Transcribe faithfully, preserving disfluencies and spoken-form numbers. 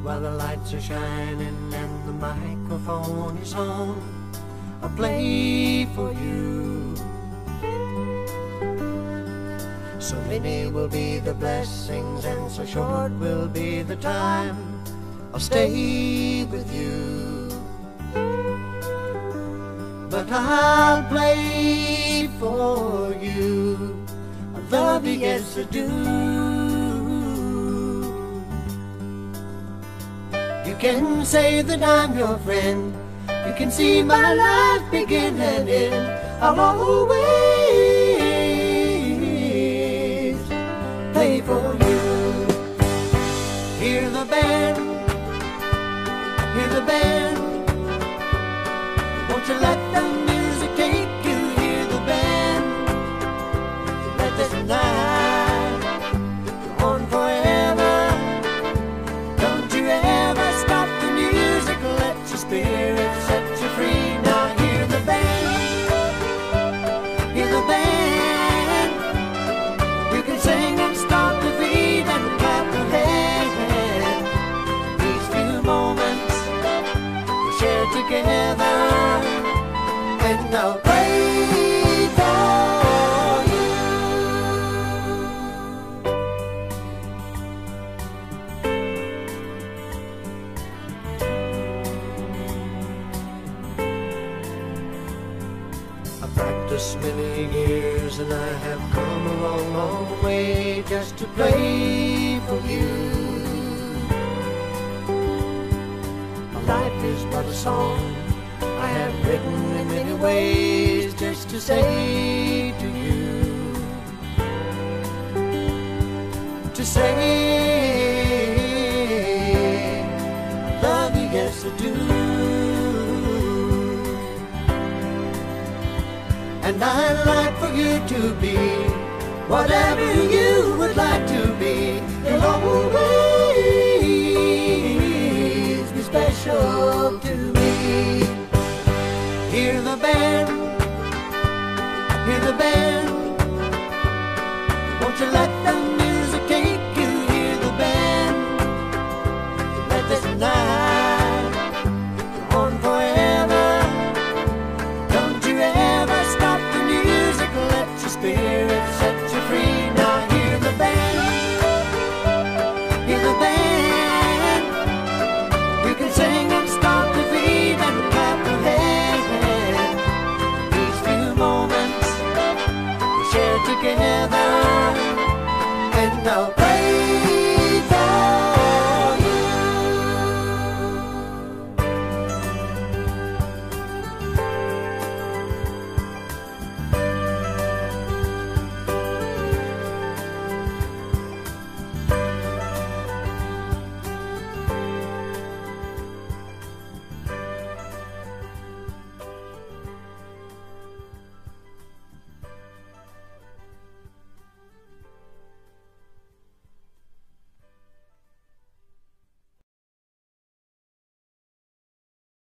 while the lights are shining and the microphone is on. I'll play for you. So many will be the blessings and so short will be the time I'll stay with you. But I'll play for you. I love you, yes I do. You can say that I'm your friend. You can see my life begin and end. I'll always play for you. Hear the band, hear the band. Won't you let the music take you? Hear the band. Let this night go on forever. Don't you ever stop the music. Let your spirit set you free. Now hear the band, hear the band. You can sing and stomp your feet and clap your hands. These few moments we share together, and I'll pray for you. I've practiced many years and I have come a long, long way just to play for you. My life is but a song I have written in many ways just to say to you, to say I love you, yes I do. And I'd like for you to be whatever you